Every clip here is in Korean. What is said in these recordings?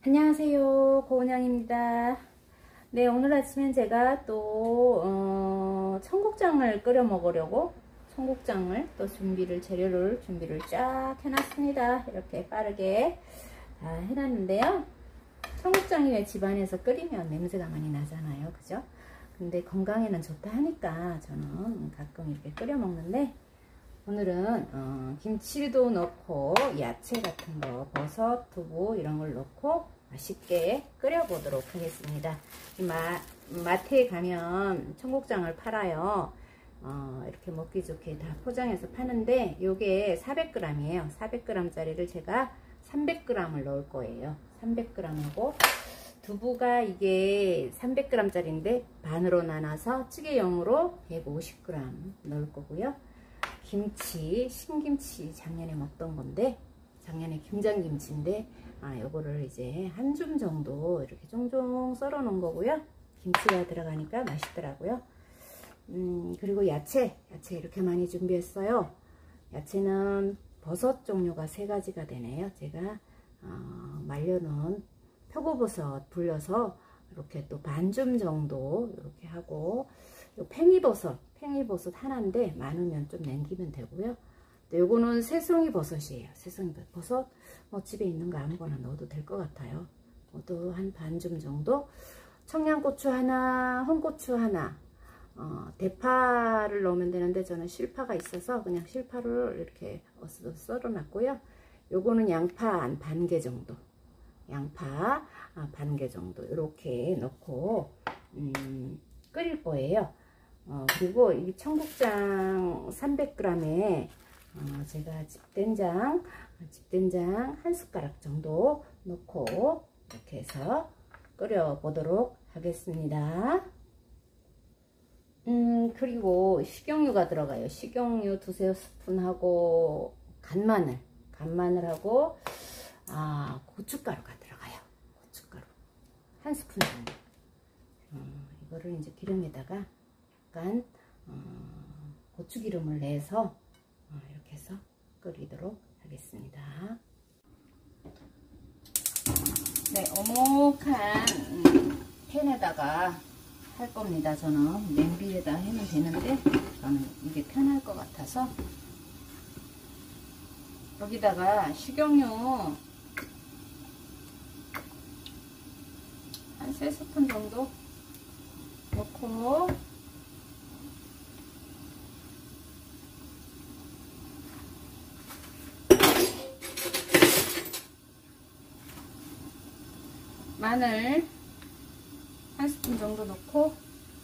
안녕하세요, 고은영입니다. 네, 오늘 아침엔 제가 또 청국장을 끓여 먹으려고 청국장을 또 재료를 준비를 쫙 해놨습니다. 이렇게 빠르게 다 해놨는데요. 청국장이 왜 집안에서 끓이면 냄새가 많이 나잖아요, 그죠? 근데 건강에는 좋다 하니까 저는 가끔 이렇게 끓여 먹는데, 오늘은 김치도 넣고 야채 같은 거, 버섯, 두부 이런 걸 넣고 맛있게 끓여 보도록 하겠습니다. 마트에 가면 청국장을 팔아요. 이렇게 먹기 좋게 다 포장해서 파는데, 요게 400g이에요 400g 짜리를 제가 300g을 넣을 거예요. 300g하고 두부가 이게 300g 짜리인데 반으로 나눠서 찌개용으로 150g 넣을 거고요. 김치, 신김치 작년에 먹던 건데, 작년에 김장김치인데, 요거를 이제 한 줌 정도 이렇게 종종 썰어 놓은 거고요. 김치가 들어가니까 맛있더라고요. 그리고 야채 이렇게 많이 준비했어요. 야채는 버섯 종류가 3가지가 되네요. 제가 말려놓은 표고버섯 불려서 이렇게 또 반 줌 정도 이렇게 하고, 요 팽이버섯 하나인데 많으면 좀 남기면 되고요. 또 요거는 새송이 버섯이에요. 새송이 버섯 집에 있는 거 아무거나 넣어도 될 것 같아요. 또 한 반 줌 정도, 청양고추 하나, 홍고추 하나, 대파를 넣으면 되는데 저는 실파가 있어서 그냥 실파를 이렇게 썰어 놨고요. 요거는 양파 한 반 개 정도, 양파 반 개 정도 이렇게 넣고 끓일 거예요. 그리고 이 청국장 300g에 제가 집된장 한 숟가락 정도 넣고 이렇게 해서 끓여 보도록 하겠습니다. 그리고 식용유가 들어가요. 식용유 2~3스푼 하고 간마늘하고 고춧가루가 들어가요. 고춧가루 1스푼 정도. 이거를 이제 기름에다가 약간 고추기름을 내서 이렇게 해서 끓이도록 하겠습니다. 네, 오목한 팬에다가 할 겁니다. 저는 냄비에다 하면 되는데 저는 이게 편할 것 같아서 여기다가 식용유 한 3스푼 정도 넣고, 마늘 1스푼 정도 넣고,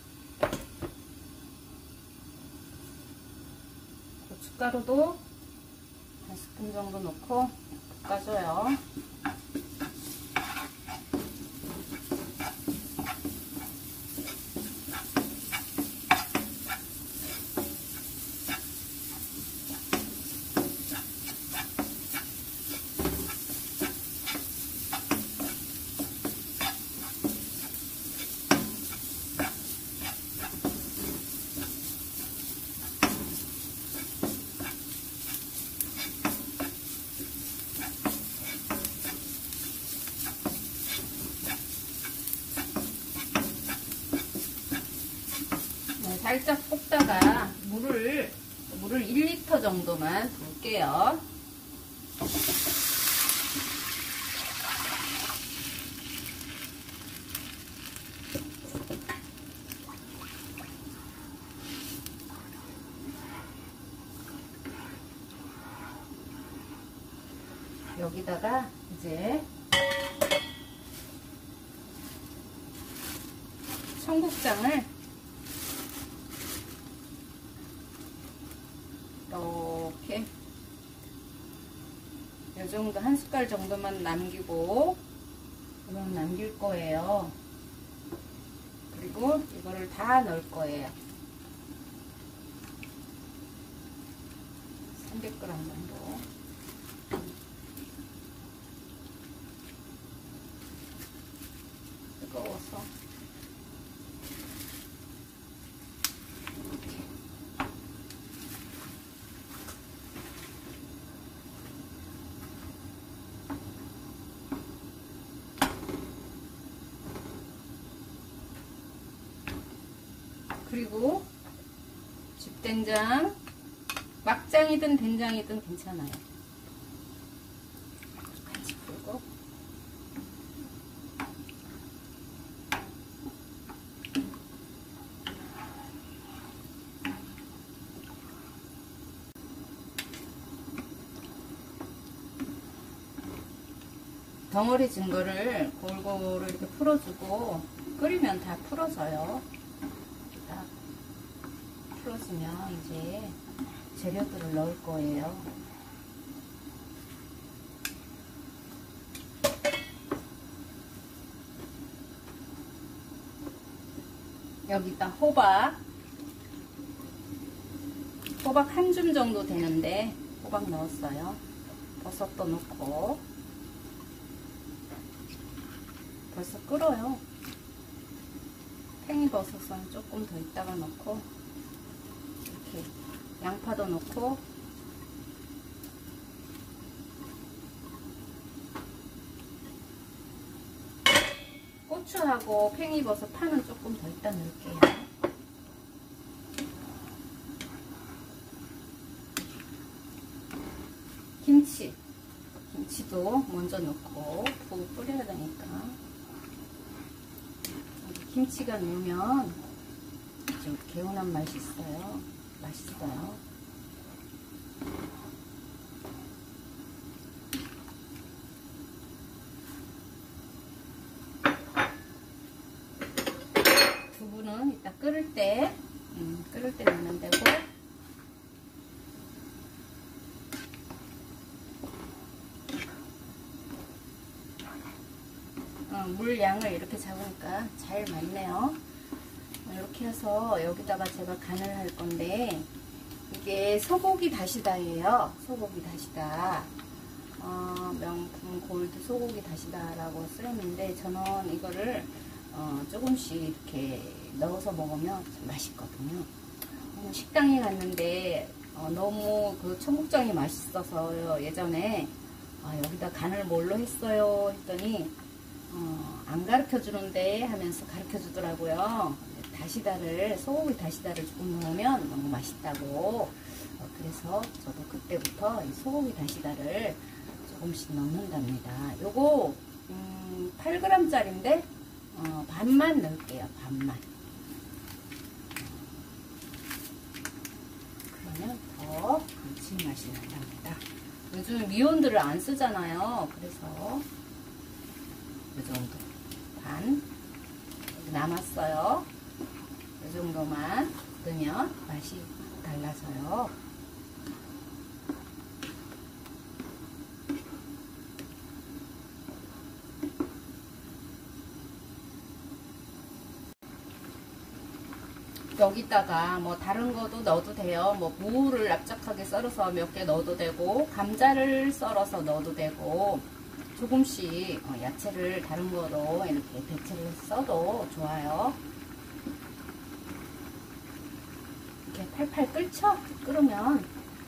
고춧가루도 1스푼 정도 넣고 볶아줘요. 살짝 볶다가 물을 1리터 정도만 붓게요. 여기다가 이제 청국장을 이렇게 요 정도, 한 숟갈 정도만 남기고 그럼 남길 거예요. 그리고 이거를 다 넣을 거예요. 300g 정도. 뜨거워서 그리고 집된장, 막장이든 된장이든 괜찮아요. 같이 풀고 덩어리 진 거를 골고루 이렇게 풀어주고 끓이면 다 풀어져요. 딱 풀어지면 이제 재료들을 넣을 거예요. 여기다 호박 한 줌 정도 되는데 호박 넣었어요. 버섯도 넣고 벌써 끓어요. 팽이버섯은 조금 더 있다가 넣고 이렇게 양파도 넣고 고추하고 팽이버섯 파는 조금 더 이따 넣을게요. 김치도 먼저 넣고 푹 끓여야 되니까. 김치가 넣으면 좀 개운한 맛이 있어요. 맛있어요. 두부는 이따 끓을 때 넣으면 되고, 물 양을 이렇게 잡으니까 잘 맞네요. 이렇게 해서 여기다가 제가 간을 할 건데, 이게 소고기 다시다예요. 소고기 다시다. 명품 골드 소고기 다시다라고 쓰였는데, 저는 이거를 조금씩 이렇게 넣어서 먹으면 좀 맛있거든요. 식당에 갔는데 너무 그 청국장이 맛있어서 예전에 여기다 간을 뭘로 했어요 했더니 안 가르쳐 주는데 하면서 가르쳐 주더라고요. 다시다를, 소고기 다시다를 조금 넣으면 너무 맛있다고. 그래서 저도 그때부터 이 소고기 다시다를 조금씩 넣는답니다. 요거 8g 짜리인데 반만 넣을게요. 반만. 그러면 더 감칠맛이 난답니다. 요즘 미온들을 안 쓰잖아요. 그래서 이 정도 반 남았어요. 이 정도만 넣으면 맛이 달라서요. 여기다가 뭐 다른 것도 넣어도 돼요. 뭐 무를 납작하게 썰어서 몇 개 넣어도 되고, 감자를 썰어서 넣어도 되고, 조금씩 야채를 다른 거로 이렇게 대체를 써도 좋아요. 이렇게 팔팔 끓죠? 끓으면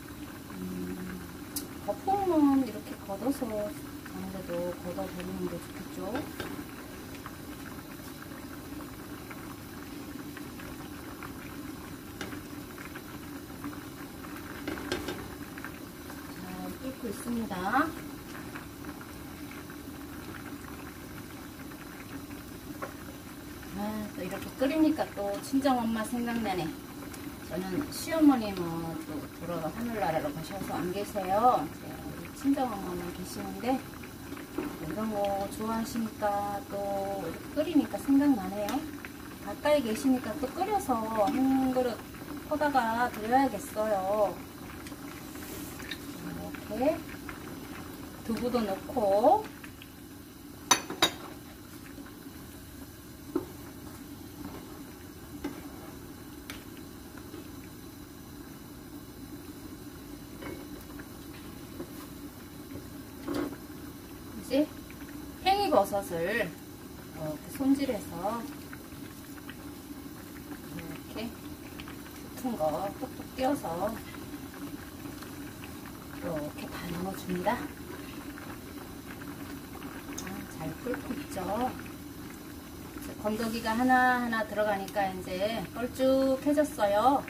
거품은 이렇게 걷어서 아무래도 걷어버리는 게 좋겠죠. 끓고 있습니다. 또 이렇게 끓이니까 또 친정엄마 생각나네. 저는 시어머님은 또 돌아가 하늘나라로 가셔서 안 계세요. 우리 친정엄마만 계시는데 이런 거 좋아하시니까 또 이렇게 끓이니까 생각나네요. 가까이 계시니까 또 끓여서 한 그릇 퍼다가 드려야겠어요. 이렇게 두부도 넣고 이제 팽이버섯을 이렇게 손질해서 이렇게 붙은 거 톡톡 띄어서 이렇게 다 넣어줍니다. 잘 끓고 있죠. 건더기가 하나하나 들어가니까 이제 뻘쭉해졌어요.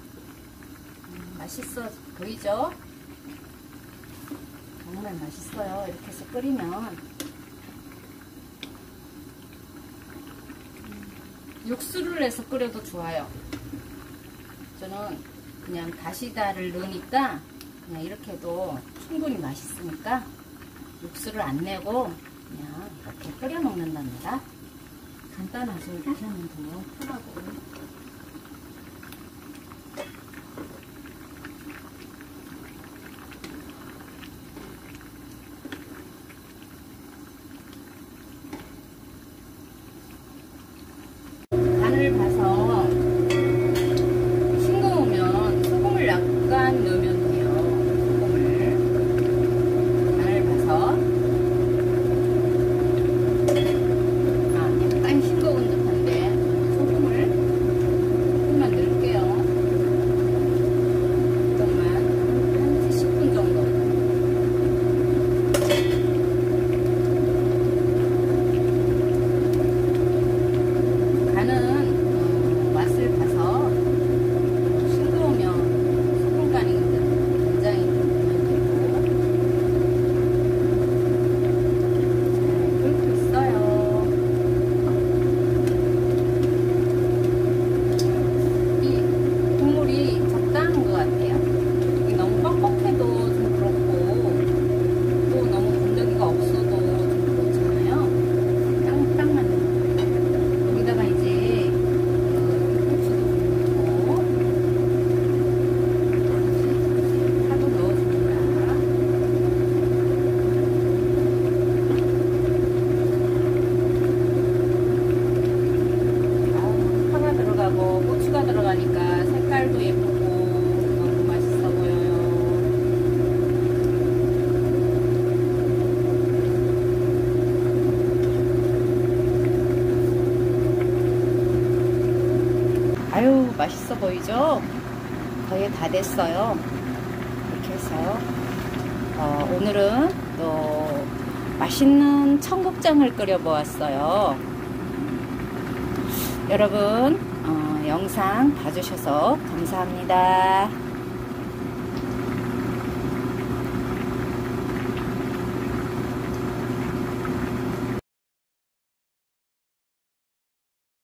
맛있어 보이죠? 정말 맛있어요. 이렇게 해서 끓이면 육수를 내서 끓여도 좋아요. 저는 그냥 다시다를 넣으니까 그냥 이렇게 해도 충분히 맛있으니까 육수를 안 내고 그냥 이렇게 끓여 먹는답니다. 간단하죠. 이렇게 하면 더 편하고. 간을 봐서 싱거우면 소금을 약간 넣으면 돼요. 소금을 간을 봐서 약간 싱거운 듯한데 소금을 조금만 넣을게요. 조금만 한 10분 정도. 간은 맛을 봐서 싱거우면 소금간이거든. 굉장히 넣으면 되고. 잘 끓고 있어요. 이 국물이 적당한 것 같아요. 이게 너무 뻑뻑해도 좀 그렇고 또 너무 건더기가 없어도 좀 그렇잖아요. 딱 맞는 거. 여기다가 이제 고추도 넣고 파도 넣어줍니다. 파가 들어가고 고추가 들어가니까 색깔도 예쁘고 너무 맛있어 보여요. 아유, 맛있어 보이죠? 거의 다 됐어요. 이렇게 해서 오늘은 또 맛있는 청국장을 끓여 보았어요. 여러분 영상 봐주셔서 감사합니다.